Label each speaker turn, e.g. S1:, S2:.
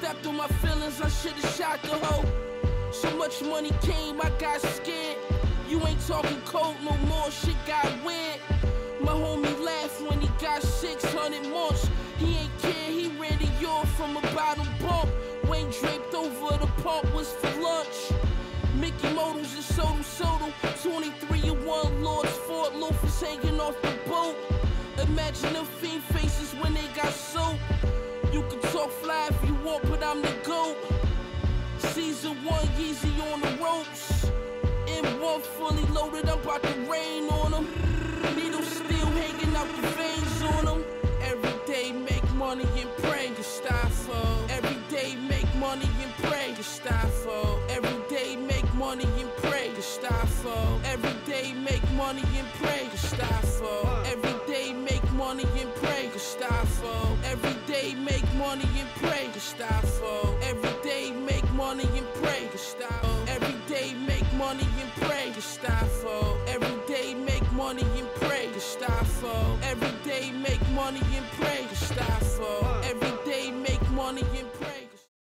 S1: stepped on my feelings, I should've shot the hoe. So much money came, I got scared. You ain't talking cold no more, shit got weird. My homie laughed when he got 600 months. He ain't care, he ran to York from a bottom bump. Wayne draped over the pump was for lunch. Mickey Modals and Soto, 23 and 1 Lords, Fort loafers hanging off the boat. Imagine them fiend faces when they got soap. You can talk fly if you want, but I'm the GOAT. Season 1, Yeezy on the ropes. M1 fully loaded, I'm about to rain on them. Needle still hanging out the veins on them. Every day make money and pray, Gustavo. Every day make money and pray, Gustavo. Every day make money and pray, Gustavo. Every day make money and pray, Gustavo. Every day make money and pray, Gustavo. Every day make money and pray, Gustavo. Every day make money and pray, Gustavo. Every day make money and pray, Gustavo. Every day make money and pray, Gustavo. Every day make money and pray, Gustavo. Every day make money and pray.